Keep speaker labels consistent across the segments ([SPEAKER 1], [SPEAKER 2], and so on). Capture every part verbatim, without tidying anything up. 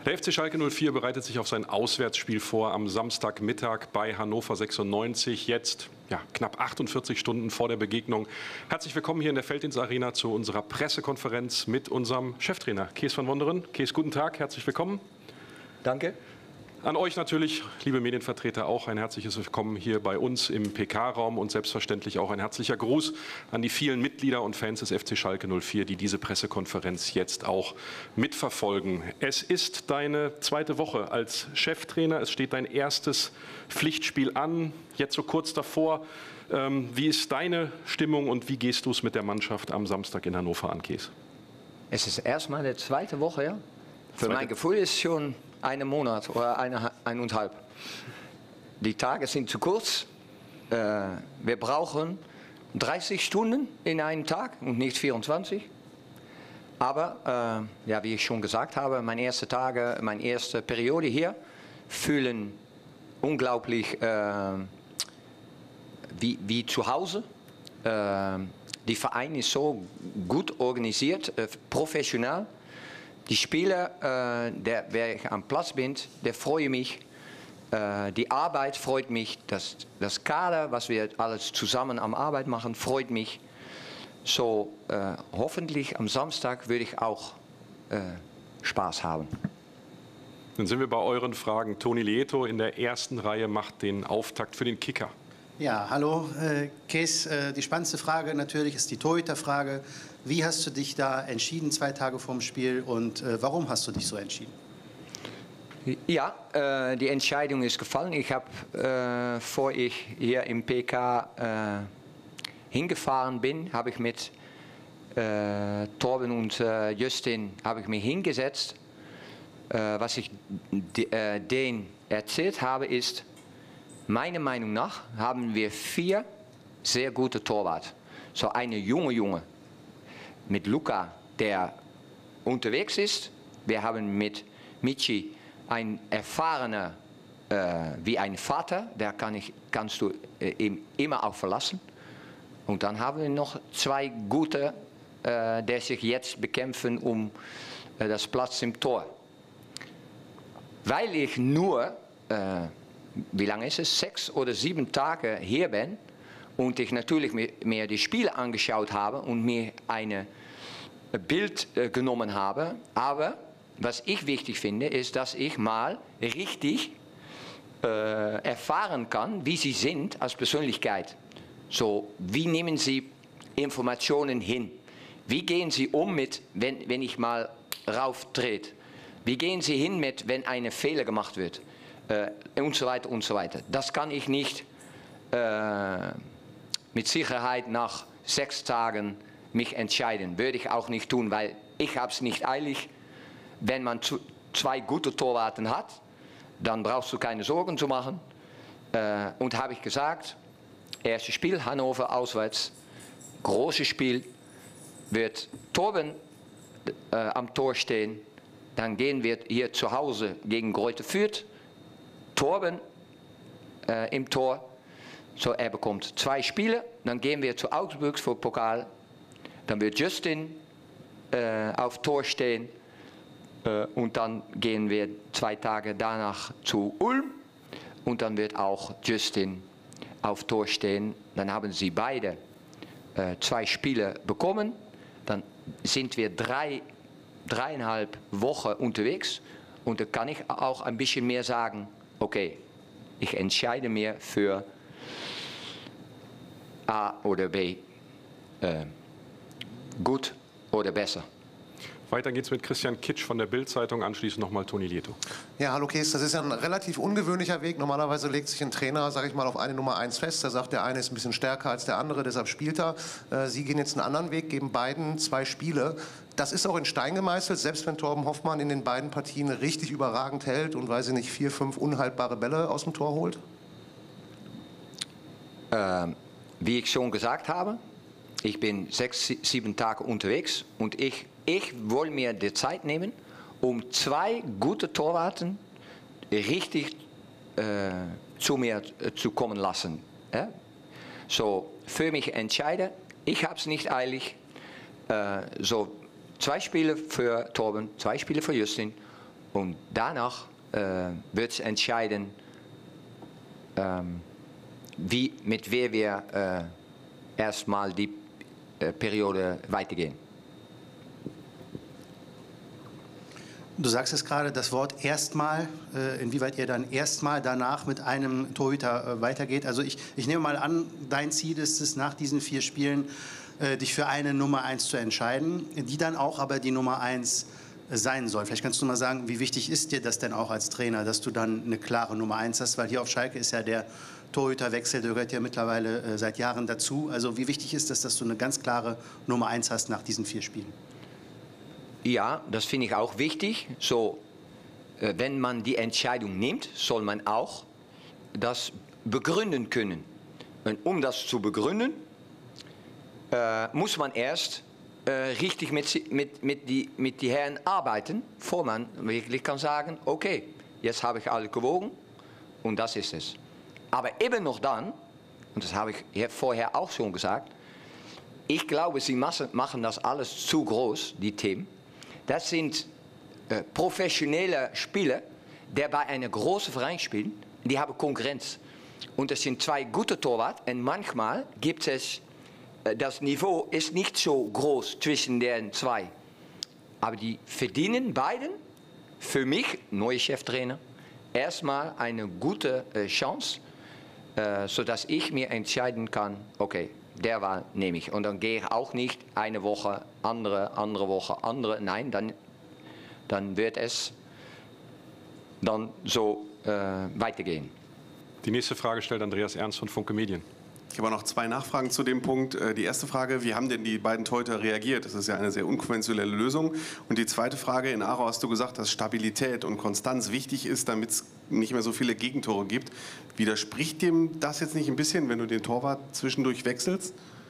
[SPEAKER 1] Der F C Schalke null vier bereitet sich auf sein Auswärtsspiel vor am Samstagmittag bei Hannover sechsundneunzig. Jetzt ja, knapp achtundvierzig Stunden vor der Begegnung. Herzlich willkommen hier in der Felddienst-Arena zu unserer Pressekonferenz mit unserem Cheftrainer Kees van Wonderen. Kees, guten Tag, herzlich willkommen.
[SPEAKER 2] Danke.
[SPEAKER 1] An euch natürlich, liebe Medienvertreter, auch ein herzliches Willkommen hier bei uns im P K-Raum und selbstverständlich auch ein herzlicher Gruß an die vielen Mitglieder und Fans des F C Schalke null vier, die diese Pressekonferenz jetzt auch mitverfolgen. Es ist deine zweite Woche als Cheftrainer, es steht dein erstes Pflichtspiel an, jetzt so kurz davor. Ähm, wie ist deine Stimmung und wie gehst du es mit der Mannschaft am Samstag in Hannover an, Kees?
[SPEAKER 2] Es ist erstmal die zweite Woche, ja? Für
[SPEAKER 1] Zweite.
[SPEAKER 2] mein Gefühl ist schon einen Monat oder eine, eineinhalb. Die Tage sind zu kurz. Äh, wir brauchen dreißig Stunden in einem Tag und nicht vierundzwanzig. Aber, äh, ja, wie ich schon gesagt habe, meine ersten Tage, meine erste Periode hier fühlen unglaublich äh, wie, wie zu Hause. Äh, die Verein ist so gut organisiert, äh, professionell. Die Spieler, äh, der, wer ich am Platz bin, der freue mich. Äh, die Arbeit freut mich. Das, das Kader, was wir alles zusammen am Arbeit machen, freut mich. So, äh, hoffentlich am Samstag würde ich auch äh, Spaß haben.
[SPEAKER 1] Dann sind wir bei euren Fragen. Toni Lieto in der ersten Reihe macht den Auftakt für den Kicker.
[SPEAKER 3] Ja, hallo äh, Kees. Äh, die spannendste Frage natürlich ist die Torhüterfrage. Wie hast du dich da entschieden, zwei Tage vorm Spiel, und äh, warum hast du dich so entschieden?
[SPEAKER 2] Ja, äh, die Entscheidung ist gefallen. Ich habe, äh, bevor ich hier im P K äh, hingefahren bin, habe ich mit äh, Torben und äh, Justin habe ich mich hingesetzt. Äh, was ich äh, denen erzählt habe, ist, meiner Meinung nach haben wir vier sehr gute Torwart. So eine junge Junge mit Luca, der unterwegs ist. Wir haben mit Michi einen erfahrener äh, wie ein Vater, der kann ich, kannst du äh, immer auch verlassen. Und dann haben wir noch zwei gute, äh, die sich jetzt bekämpfen um äh, das Platz im Tor. Weil ich nur, äh, wie lange ist es, sechs oder sieben Tage hier bin und ich natürlich mir die Spiele angeschaut habe und mir ein Bild äh, genommen habe, aber was ich wichtig finde, ist, dass ich mal richtig äh, erfahren kann, wie sie sind als Persönlichkeit. So, wie nehmen sie Informationen hin? Wie gehen sie um mit, wenn, wenn ich mal rauftrete? Wie gehen sie hin mit, wenn ein Fehler gemacht wird? Äh, und so weiter und so weiter. Das kann ich nicht äh, mit Sicherheit nach sechs Tagen mich entscheiden. Würde ich auch nicht tun, weil ich habe es nicht eilig. Wenn man zu, zwei gute Torwarten hat, dann brauchst du keine Sorgen zu machen. Äh, und habe ich gesagt, erstes Spiel Hannover auswärts, großes Spiel, wird Torben äh, am Tor stehen. Dann gehen wir hier zu Hause gegen Greuther Fürth. Torben äh, im Tor. So, er bekommt zwei Spiele. Dann gehen wir zu Augsburg für Pokal. Dann wird Justin äh, auf Tor stehen. Äh, und dann gehen wir zwei Tage danach zu Ulm. Und dann wird auch Justin auf Tor stehen. Dann haben sie beide äh, zwei Spiele bekommen. Dann sind wir drei, dreieinhalb Wochen unterwegs. Und da kann ich auch ein bisschen mehr sagen, okay, ich entscheide mir für A oder B. Äh, gut oder besser.
[SPEAKER 1] Weiter geht's mit Christian Kitsch von der Bild-Zeitung, anschließend nochmal Toni Lieto.
[SPEAKER 4] Ja, hallo Kees, das ist ja ein relativ ungewöhnlicher Weg. Normalerweise legt sich ein Trainer, sage ich mal, auf eine Nummer eins fest. Der sagt, der eine ist ein bisschen stärker als der andere, deshalb spielt er. Äh, Sie gehen jetzt einen anderen Weg, geben beiden zwei Spiele. Das ist auch in Stein gemeißelt, selbst wenn Torben Hoffmann in den beiden Partien richtig überragend hält und, weiß ich nicht, vier, fünf unhaltbare Bälle aus dem Tor holt?
[SPEAKER 2] Äh, wie ich schon gesagt habe, ich bin sechs, sieben Tage unterwegs und ich Ich will mir die Zeit nehmen, um zwei gute Torwarten richtig äh, zu mir äh, zu kommen lassen. Ja? So, für mich entscheiden, ich habe es nicht eilig. Äh, so, zwei Spiele für Torben, zwei Spiele für Justin Und danach äh, wird es entscheiden, ähm, wie, mit wer wir äh, erstmal die äh, Periode weitergehen.
[SPEAKER 3] Du sagst es gerade, das Wort erstmal, äh, inwieweit ihr dann erstmal danach mit einem Torhüter äh, weitergeht. Also ich, ich nehme mal an, dein Ziel ist es, nach diesen vier Spielen äh, dich für eine Nummer eins zu entscheiden, die dann auch aber die Nummer eins sein soll. Vielleicht kannst du mal sagen, wie wichtig ist dir das denn auch als Trainer, dass du dann eine klare Nummer eins hast, weil hier auf Schalke ist ja der Torhüterwechsel, der gehört ja mittlerweile äh, seit Jahren dazu. Also wie wichtig ist das, dass du eine ganz klare Nummer eins hast nach diesen vier Spielen?
[SPEAKER 2] Ja, das finde ich auch wichtig. So, äh, wenn man die Entscheidung nimmt, soll man auch das begründen können. Und um das zu begründen, äh, muss man erst äh, richtig mit, mit, mit, die, mit die Herren arbeiten, bevor man wirklich kann sagen, okay, jetzt habe ich alles gewogen und das ist es. Aber eben noch dann, und das habe ich vorher auch schon gesagt, ich glaube, sie machen das alles zu groß, die Themen. Das sind äh, professionelle Spieler, die bei einem großen Verein spielen. Die haben Konkurrenz. Und das sind zwei gute Torwart. Und manchmal gibt es, äh, das Niveau ist nicht so groß zwischen den zwei. Aber die verdienen beiden, für mich, neue Cheftrainer, erstmal eine gute äh, Chance, äh, sodass ich mir entscheiden kann, okay, der Wahl nehme ich. Und dann gehe ich auch nicht eine Woche, andere, andere Woche, andere. Nein, dann, dann wird es dann so äh, weitergehen.
[SPEAKER 1] Die nächste Frage stellt Andreas Ernst von Funke Medien.
[SPEAKER 5] Ich habe noch zwei Nachfragen zu dem Punkt. Die erste Frage, wie haben denn die beiden Torhüter reagiert? Das ist ja eine sehr unkonventionelle Lösung. Und die zweite Frage, in Aarau hast du gesagt, dass Stabilität und Konstanz wichtig ist, damit es nicht mehr so viele Gegentore gibt. Widerspricht dem das jetzt nicht ein bisschen, wenn du den Torwart zwischendurch wechselst?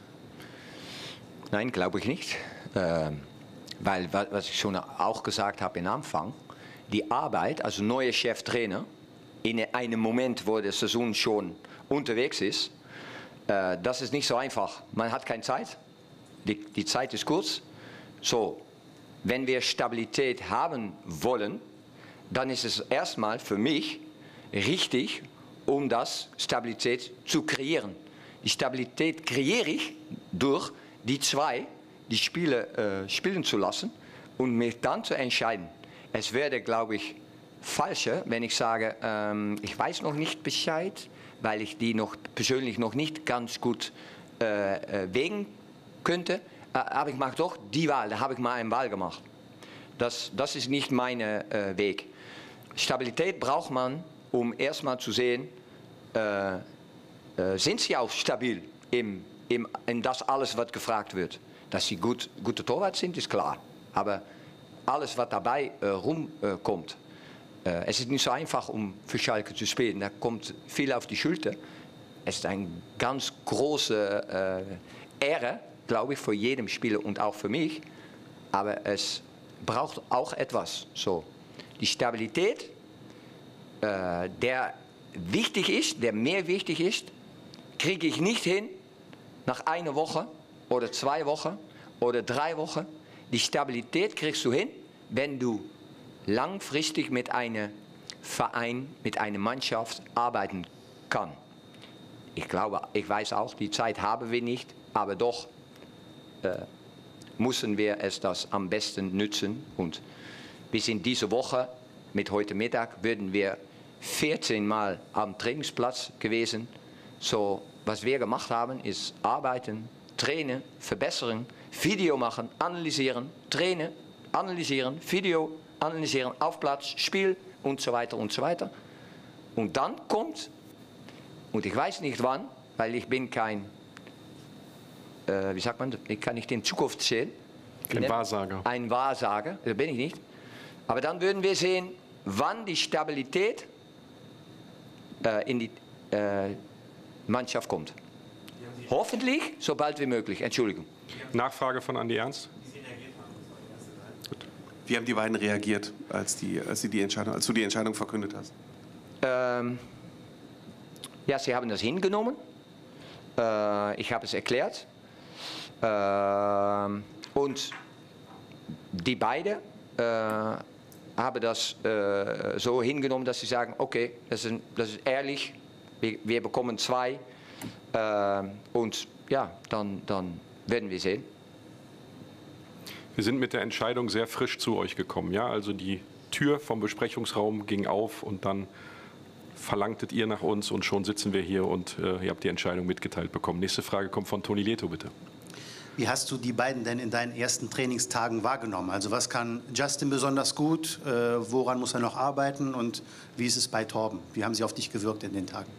[SPEAKER 2] Nein, glaube ich nicht. Äh, weil, was ich schon auch gesagt habe am Anfang, die Arbeit als neuer Cheftrainer in einem Moment, wo die Saison schon unterwegs ist, äh, das ist nicht so einfach. Man hat keine Zeit, die, die Zeit ist kurz. So, wenn wir Stabilität haben wollen, dann ist es erstmal für mich richtig, um das Stabilität zu kreieren. Die Stabilität kreiere ich durch die zwei, die Spiele äh, spielen zu lassen und mich dann zu entscheiden. Es wäre, glaube ich, falscher, wenn ich sage, ähm, ich weiß noch nicht Bescheid, weil ich die noch persönlich noch nicht ganz gut äh, äh, wägen könnte, äh, aber ich mache doch die Wahl, da habe ich mal eine Wahl gemacht. Das, das ist nicht mein äh, Weg. Stabilität braucht man, um erstmal zu sehen, äh, äh, sind sie auch stabil im, im, in das alles, was gefragt wird. Dass sie gut, gute Torwart sind, ist klar. Aber alles, was dabei äh, rumkommt, äh, äh, es ist nicht so einfach, um für Schalke zu spielen. Da kommt viel auf die Schulter. Es ist eine ganz große äh, Ehre, glaube ich, für jeden Spieler und auch für mich. Aber es braucht auch etwas. So. Die Stabilität, äh, der wichtig ist, der mehr wichtig ist, kriege ich nicht hin nach einer Woche oder zwei Wochen oder drei Wochen. Die Stabilität kriegst du hin, wenn du langfristig mit einem Verein, mit einer Mannschaft arbeiten kannst. Ich glaube, ich weiß auch, die Zeit haben wir nicht, aber doch äh, müssen wir es das am besten nutzen. Und bis in diese Woche, mit heute Mittag, würden wir vierzehn Mal am Trainingsplatz gewesen. So, was wir gemacht haben, ist arbeiten, trainen, verbessern, Video machen, analysieren, trainen, analysieren, Video analysieren, auf Platz, Spiel und so weiter und so weiter. Und dann kommt, und ich weiß nicht wann, weil ich bin kein, äh, wie sagt man, ich kann nicht in Zukunft sehen.
[SPEAKER 1] Ein Wahrsager.
[SPEAKER 2] Ein Wahrsager, das bin ich nicht. Aber dann würden wir sehen, wann die Stabilität äh, in die äh, Mannschaft kommt. Hoffentlich so bald wie möglich. Entschuldigung.
[SPEAKER 1] Nachfrage von Andi Ernst.
[SPEAKER 5] Wie haben die beiden reagiert, als, die, als, die die Entscheidung, als du die Entscheidung verkündet hast?
[SPEAKER 2] Ähm, ja, sie haben das hingenommen. Äh, ich habe es erklärt. Äh, und die beiden äh, haben das äh, so hingenommen, dass sie sagen, okay, das ist, das ist ehrlich, wir, wir bekommen zwei äh, und ja, dann, dann werden wir sehen.
[SPEAKER 1] Wir sind mit der Entscheidung sehr frisch zu euch gekommen. Ja? Also die Tür vom Besprechungsraum ging auf und dann verlangtet ihr nach uns und schon sitzen wir hier und äh, ihr habt die Entscheidung mitgeteilt bekommen. Nächste Frage kommt von Toni Leto, bitte.
[SPEAKER 3] Wie hast du die beiden denn in deinen ersten Trainingstagen wahrgenommen? Also was kann Justin besonders gut, äh, woran muss er noch arbeiten und wie ist es bei Torben? Wie haben sie auf dich gewirkt in den Tagen?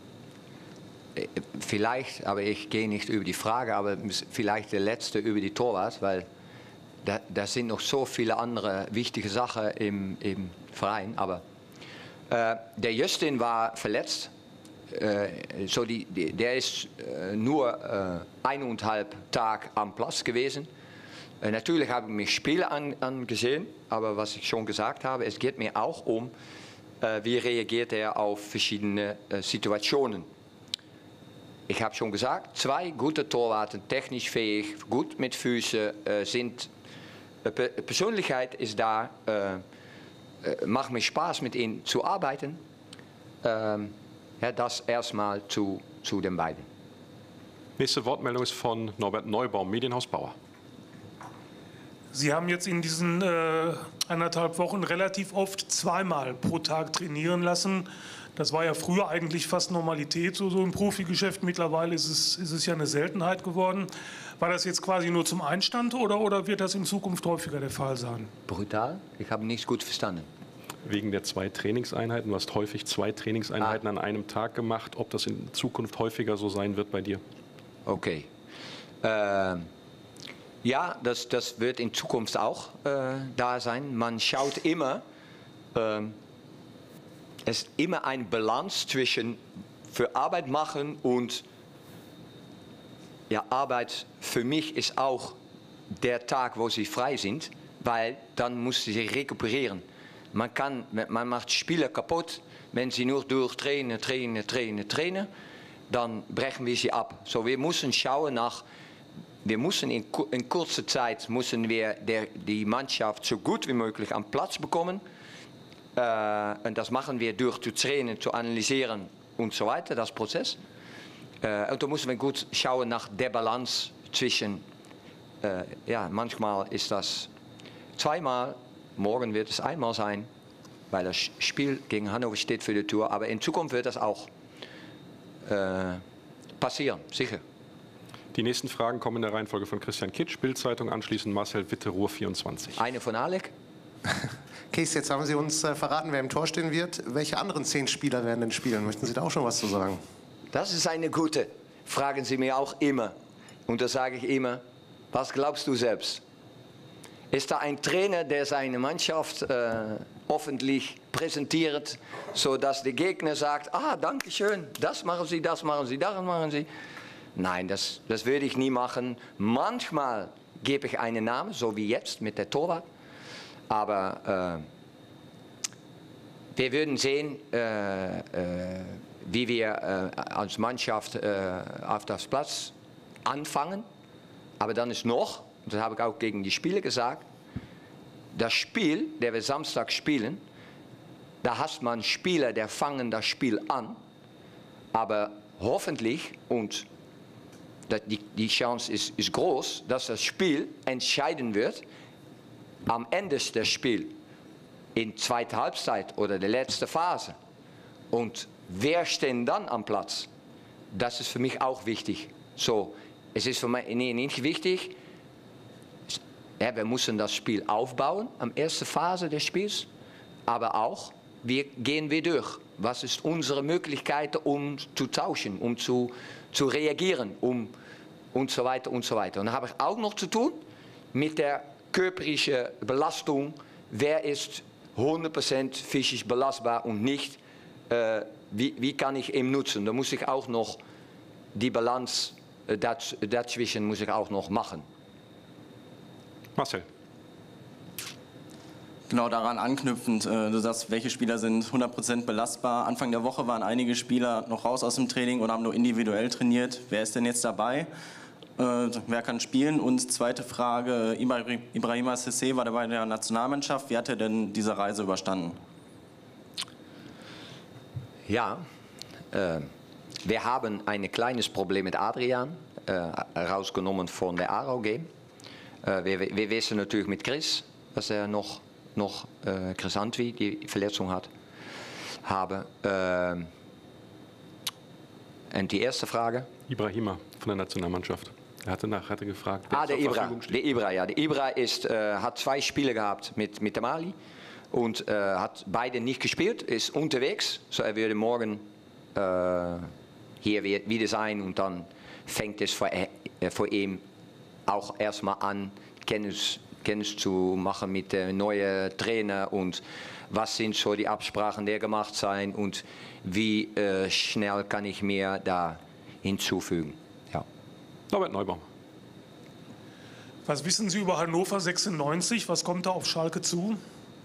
[SPEAKER 2] Vielleicht, aber ich gehe nicht über die Frage, aber vielleicht der letzte über die Torwart, weil da, da sind noch so viele andere wichtige Sachen im, im Verein. Aber äh, der Justin war verletzt. Äh, so die, die, der ist äh, nur äh, eineinhalb Tage am Platz gewesen. Äh, natürlich habe ich mir Spiele an, angesehen, aber was ich schon gesagt habe, es geht mir auch um, äh, wie reagiert er auf verschiedene äh, Situationen. Ich habe schon gesagt, zwei gute Torwarten, technisch fähig, gut mit Füßen, äh, sind, äh, Persönlichkeit ist da, äh, äh, macht mir Spaß mit ihnen zu arbeiten. Ähm, Ja, das erstmal zu, zu den beiden.
[SPEAKER 1] Nächste Wortmeldung ist von Norbert Neubaum, Medienhaus Bauer.
[SPEAKER 6] Sie haben jetzt in diesen äh, anderthalb Wochen relativ oft zweimal pro Tag trainieren lassen. Das war ja früher eigentlich fast Normalität, so, so im Profigeschäft. Mittlerweile ist es, ist es ja eine Seltenheit geworden. War das jetzt quasi nur zum Einstand oder, oder wird das in Zukunft häufiger der Fall sein?
[SPEAKER 2] Brutal? Ich habe nichts gut verstanden.
[SPEAKER 1] Wegen der zwei Trainingseinheiten. Du hast häufig zwei Trainingseinheiten ah. an einem Tag gemacht. Ob das in Zukunft häufiger so sein wird bei dir?
[SPEAKER 2] Okay. Äh, ja, das, das wird in Zukunft auch äh, da sein. Man schaut immer, äh, es ist immer eine Balance zwischen für Arbeit machen und ja, Arbeit für mich ist auch der Tag, wo sie frei sind, weil dann muss sie rekuperieren. Man, kann, man macht Spieler kaputt, wenn sie nur durch trainen, trainen, trainen, trainen, dann brechen wir sie ab. So, wir müssen schauen nach, wir müssen in, in kurzer Zeit müssen wir der, die Mannschaft so gut wie möglich am Platz bekommen. Äh, und das machen wir durch zu trainen, zu analysieren und so weiter, das Prozess. Äh, und da müssen wir gut schauen nach der Balance zwischen, äh, ja, manchmal ist das zweimal. Morgen wird es einmal sein, weil das Spiel gegen Hannover steht für die Tour. Aber in Zukunft wird das auch äh, passieren, sicher.
[SPEAKER 1] Die nächsten Fragen kommen in der Reihenfolge von Christian Kitsch, Bild-Zeitung, anschließend Marcel Witte, Ruhr vierundzwanzig.
[SPEAKER 2] Eine von Alec.
[SPEAKER 4] Kees, jetzt haben Sie uns äh, verraten, wer im Tor stehen wird. Welche anderen zehn Spieler werden denn spielen? Möchten Sie da auch schon was zu sagen?
[SPEAKER 2] Das ist eine gute. Fragen Sie mir auch immer. Und da sage ich immer, was glaubst du selbst? Ist da ein Trainer, der seine Mannschaft äh, hoffentlich präsentiert, sodass der Gegner sagt, ah, danke schön, das machen Sie, das machen Sie, das machen Sie. Nein, das, das würde ich nie machen. Manchmal gebe ich einen Namen, so wie jetzt mit der Torwart. Aber äh, wir würden sehen, äh, äh, wie wir äh, als Mannschaft äh, auf das Platz anfangen. Aber dann ist noch, das habe ich auch gegen die Spieler gesagt, das Spiel, das wir Samstag spielen, da hat man Spieler, die fangen das Spiel an, aber hoffentlich, und die, die Chance ist, ist groß, dass das Spiel entscheiden wird am Ende des Spiels, in zweiter Halbzeit oder der letzten Phase. Und wer steht dann am Platz? Das ist für mich auch wichtig. So, es ist für mich nicht wichtig, ja, wir müssen das Spiel aufbauen, am ersten Phase des Spiels, aber auch, wie gehen wir durch? Was ist unsere Möglichkeit, um zu tauschen, um zu, zu reagieren, um und so weiter und so weiter. Und dann habe ich auch noch zu tun mit der körperlichen Belastung. Wer ist hundert Prozent physisch belastbar und nicht? Äh, wie, wie kann ich ihn nutzen? Da muss ich auch noch die Balance äh, dazwischen muss ich auch noch machen.
[SPEAKER 1] Marcel.
[SPEAKER 7] Genau daran anknüpfend, du sagst, welche Spieler sind hundert Prozent belastbar. Anfang der Woche waren einige Spieler noch raus aus dem Training oder haben nur individuell trainiert. Wer ist denn jetzt dabei? Äh, wer kann spielen? Und zweite Frage, Ibra- Ibrahima Cissé war dabei in der Nationalmannschaft. Wie hat er denn diese Reise überstanden?
[SPEAKER 2] Ja, äh, wir haben ein kleines Problem mit Adrian, äh, rausgenommen von der A R O G. Äh, wir, wir wissen natürlich mit Chris, dass er noch, noch äh, Chris Antwi die Verletzung hat. Habe. Äh, und die erste Frage?
[SPEAKER 1] Ibrahima von der Nationalmannschaft. Er hatte nach, hatte gefragt, wer
[SPEAKER 2] Ah, der
[SPEAKER 1] zur
[SPEAKER 2] Ibra.
[SPEAKER 1] Verfügung steht.
[SPEAKER 2] Der Ibra, ja. Der Ibra ist, äh, hat zwei Spiele gehabt mit, mit der Mali und äh, hat beide nicht gespielt, ist unterwegs. So er würde morgen äh, hier wieder sein und dann fängt es für, äh, für ihn auch erstmal an, Kenntnis, Kenntnis zu machen mit dem neuen Trainer und was sind so die Absprachen, die gemacht sein und wie äh, schnell kann ich mir da hinzufügen. Ja.
[SPEAKER 1] Norbert Neubaum.
[SPEAKER 6] Was wissen Sie über Hannover sechsundneunzig? Was kommt da auf Schalke zu?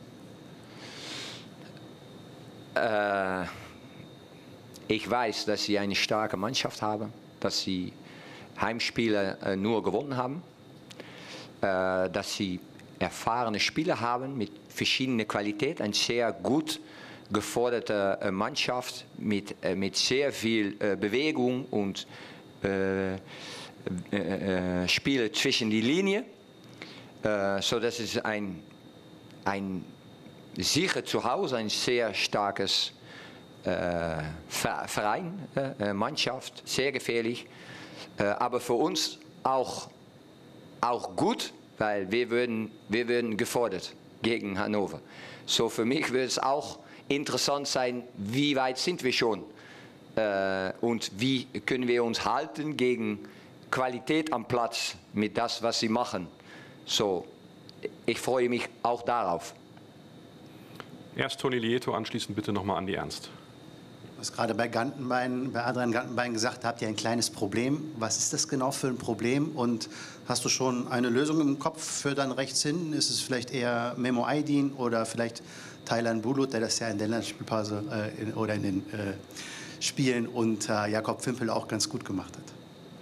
[SPEAKER 2] Äh, ich weiß, dass sie eine starke Mannschaft haben, dass sie Heimspiele äh, nur gewonnen haben, äh, dass sie erfahrene Spieler haben mit verschiedener Qualität, eine sehr gut geforderte äh, Mannschaft mit, äh, mit sehr viel äh, Bewegung und äh, äh, äh, Spiele zwischen die Linien, äh, so dass es ein, ein sicher zu Hause, ein sehr starkes äh, Verein, äh, Mannschaft, sehr gefährlich, äh, aber für uns auch, auch gut, weil wir würden, wir würden gefordert gegen Hannover. So für mich wird es auch interessant sein, wie weit sind wir schon äh, und wie können wir uns halten gegen Qualität am Platz mit das, was sie machen. So, ich freue mich auch darauf.
[SPEAKER 1] Erst Toni Lieto, anschließend bitte nochmal Andi Ernst.
[SPEAKER 3] Du hast gerade bei Gantenbein, bei Adrian Gantenbein gesagt, habt ihr ein kleines Problem. Was ist das genau für ein Problem? Und hast du schon eine Lösung im Kopf für dann rechts hinten? Ist es vielleicht eher Memo Aydin oder vielleicht Taylan Bulut, der das ja in der Länderspielpause äh, in, oder in den äh, Spielen unter Jakob Fimpel auch ganz gut gemacht hat?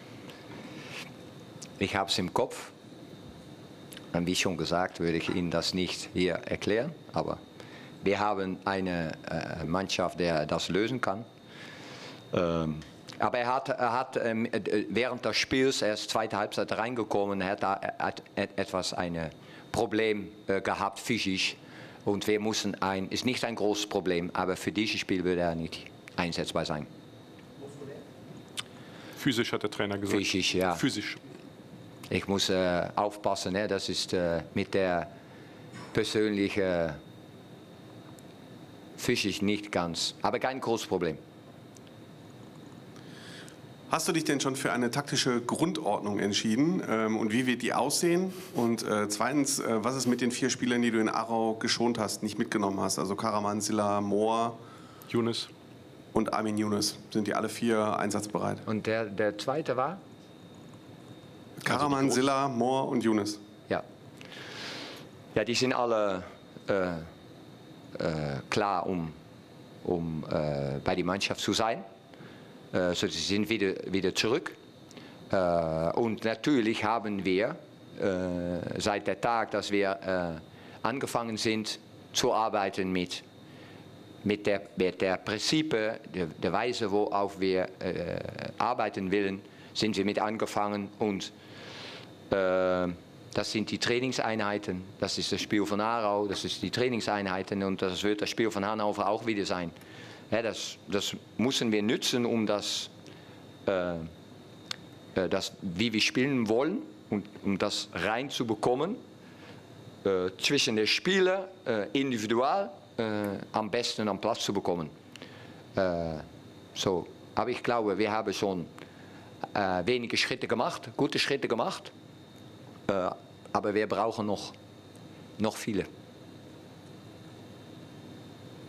[SPEAKER 2] Ich habe es im Kopf. Und wie schon gesagt, würde ich Ihnen das nicht hier erklären. Aber wir haben eine äh, Mannschaft, der das lösen kann. Ähm, aber er hat, er hat ähm, während des Spiels, er ist zweite Halbzeit reingekommen, er hat, er hat etwas ein Problem äh, gehabt, physisch. Und wir mussten ein, ist nicht ein großes Problem, aber für dieses Spiel würde er nicht einsetzbar sein.
[SPEAKER 1] Physisch hat der Trainer gesagt.
[SPEAKER 2] Physisch, ja.
[SPEAKER 1] Physisch.
[SPEAKER 2] Ich muss äh, aufpassen, ne? Das ist äh, mit der persönlichen physisch nicht ganz, aber kein großes Problem.
[SPEAKER 5] Hast du dich denn schon für eine taktische Grundordnung entschieden ähm, und wie wird die aussehen? Und äh, zweitens, äh, was ist mit den vier Spielern, die du in Aarau geschont hast, nicht mitgenommen hast? Also Karaman, Silla, Mohr
[SPEAKER 1] Younes
[SPEAKER 5] und Armin Younes. Sind die alle vier einsatzbereit?
[SPEAKER 2] Und der, der zweite war?
[SPEAKER 5] Karaman, Silla, Mohr und Younes.
[SPEAKER 2] Ja. Ja, die sind alle äh, äh, klar, um, um äh, bei der Mannschaft zu sein. Äh, so, sie sind wieder, wieder zurück. Äh, und natürlich haben wir äh, seit der Tag, dass wir äh, angefangen sind zu arbeiten mit, mit, der, mit der Prinzipien, der, der Weise, worauf wir äh, arbeiten wollen, sind wir mit angefangen und äh, das sind die Trainingseinheiten, das ist das Spiel von Aarau, das ist die Trainingseinheiten und das wird das Spiel von Hannover auch wieder sein. Ja, das, das müssen wir nutzen, um das, äh, das, wie wir spielen wollen, und, um das reinzubekommen, äh, zwischen den Spielern äh, individuell äh, am besten am Platz zu bekommen. Äh, so. Aber ich glaube, wir haben schon äh, wenige Schritte gemacht, gute Schritte gemacht. Uh, aber wir brauchen noch, noch viele.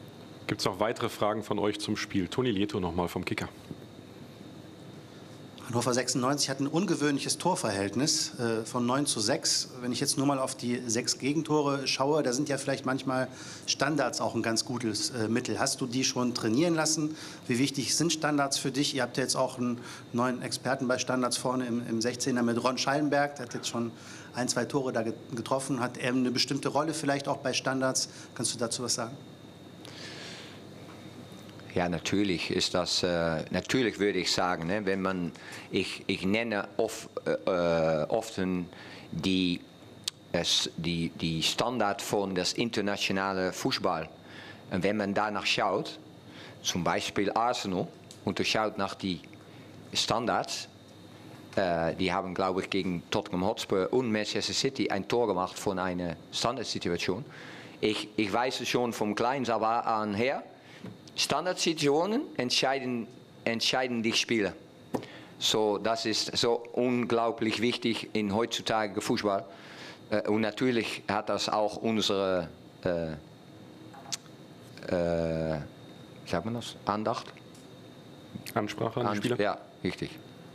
[SPEAKER 1] Gibt es noch weitere Fragen von euch zum Spiel? Toni Lieto nochmal vom Kicker.
[SPEAKER 3] Hannover sechsundneunzig hat ein ungewöhnliches Torverhältnis äh, von neun zu sechs. Wenn ich jetzt nur mal auf die sechs Gegentore schaue, da sind ja vielleicht manchmal Standards auch ein ganz gutes äh, Mittel. Hast du die schon trainieren lassen? Wie wichtig sind Standards für dich? Ihr habt ja jetzt auch einen neuen Experten bei Standards vorne im, im sechzehner mit Ron Schallenberg. Der hat jetzt schon ein, zwei Tore da getroffen. Hat er eine bestimmte Rolle vielleicht auch bei Standards? Kannst du dazu was sagen?
[SPEAKER 2] Ja, natürlich ist das, äh, natürlich würde ich sagen, ne, wenn man, ich, ich nenne oft, äh, oft die, es, die, die Standard von das internationale Fußball. Und wenn man danach schaut, zum Beispiel Arsenal, und du schaut nach die Standards, äh, die haben, glaube ich, gegen Tottenham Hotspur und Manchester City ein Tor gemacht von einer Standardsituation. Ich, ich weiß es schon vom Kleins an her, Standardsituationen entscheiden, entscheiden die Spiele. So, das ist so unglaublich wichtig in heutzutage Fußball. Äh, und natürlich hat das auch unsere äh, äh, wie sagt man das? Andacht?
[SPEAKER 1] Ansprache an die Spieler?
[SPEAKER 2] Ja, richtig.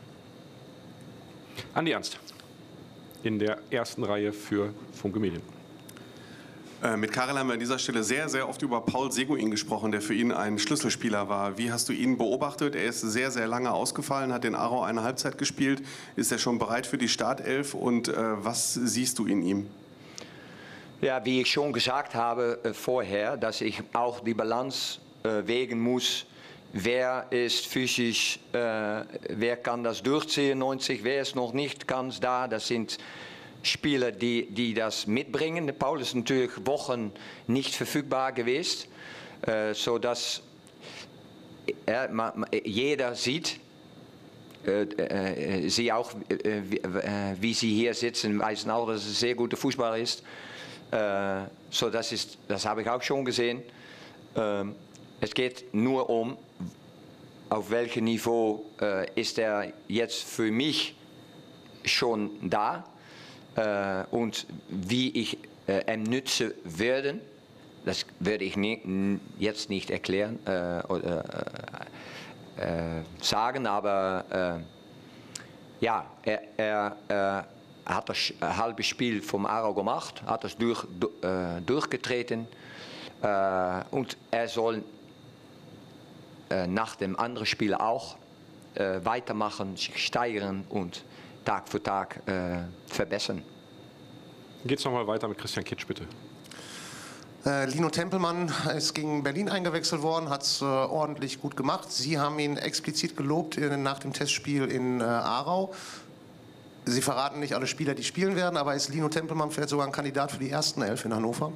[SPEAKER 1] Andi Ernst in der ersten Reihe für Funke Medien.
[SPEAKER 5] Äh, mit Karel haben wir an dieser Stelle sehr, sehr oft über Paul Seguin gesprochen, der für ihn ein Schlüsselspieler war. Wie hast du ihn beobachtet? Er ist sehr, sehr lange ausgefallen, hat in Aarau eine Halbzeit gespielt. Ist er schon bereit für die Startelf und äh, was siehst du in ihm?
[SPEAKER 2] Ja, wie ich schon gesagt habe äh, vorher, dass ich auch die Balance äh, wägen muss. Wer ist physisch, äh, wer kann das durchziehen, neunzig, wer ist noch nicht ganz da. Das sind Spieler, die, die das mitbringen. Paul ist natürlich Wochen nicht verfügbar gewesen, äh, sodass äh, man, jeder sieht, äh, äh, sie auch, äh, wie, äh, wie sie hier sitzen, wissen auch, dass es ein sehr guter Fußballer ist. Äh, so das ist, das habe ich auch schon gesehen. Äh, es geht nur um, auf welchem Niveau äh, ist er jetzt für mich schon da. Uh, und wie ich uh, ihm nützen werde, das werde ich nie, jetzt nicht erklären uh, oder uh, uh, sagen, aber uh, ja, er, er, er hat das halbe Spiel vom Aarau gemacht, hat das durch, uh, durchgetreten uh, und er soll uh, nach dem anderen Spiel auch uh, weitermachen, sich steigern und Tag für Tag äh, verbessern.
[SPEAKER 1] Geht's noch mal weiter mit Christian Kitsch, bitte.
[SPEAKER 4] Äh, Lino Tempelmann ist gegen Berlin eingewechselt worden, hat es äh, ordentlich gut gemacht. Sie haben ihn explizit gelobt äh, nach dem Testspiel in äh, Aarau. Sie verraten nicht alle Spieler, die spielen werden, aber ist Lino Tempelmann vielleicht sogar ein Kandidat für die ersten Elf in Hannover?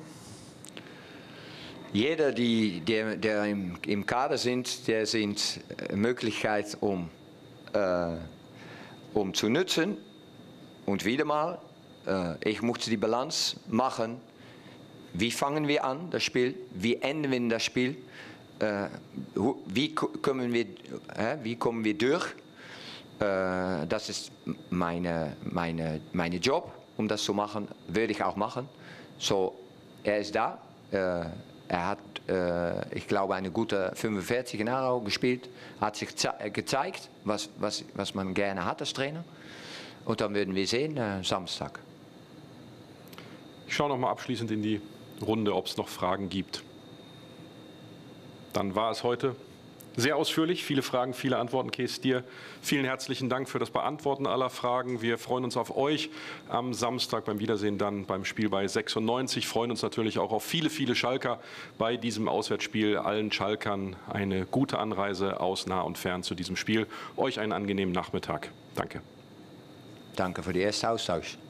[SPEAKER 2] Jeder, die, der, der im, im Kader sind, der sind äh, Möglichkeit, um äh, um zu nutzen. Und wieder mal, äh, ich musste die Balance machen. Wie fangen wir an, das Spiel? Wie enden wir das Spiel? Äh, wie, kommen wir, äh, wie kommen wir durch? Äh, das ist meine, meine, meine Job, um das zu machen. Würde ich auch machen. So, er ist da. Äh, er hat, äh, ich glaube, eine gute fünfundvierzig in Aarau gespielt. Hat sich gezeigt, was, was, was man gerne hat als Trainer. Und dann werden wir sehen, äh, Samstag.
[SPEAKER 1] Ich schaue noch mal abschließend in die Runde, ob es noch Fragen gibt. Dann war es heute sehr ausführlich, viele Fragen, viele Antworten. Kees, dir vielen herzlichen Dank für das Beantworten aller Fragen. Wir freuen uns auf euch am Samstag beim Wiedersehen dann beim Spiel bei sechsundneunzig. Freuen uns natürlich auch auf viele, viele Schalker bei diesem Auswärtsspiel. Allen Schalkern eine gute Anreise aus nah und fern zu diesem Spiel. Euch einen angenehmen Nachmittag. Danke.
[SPEAKER 2] Danke für den ersten Austausch.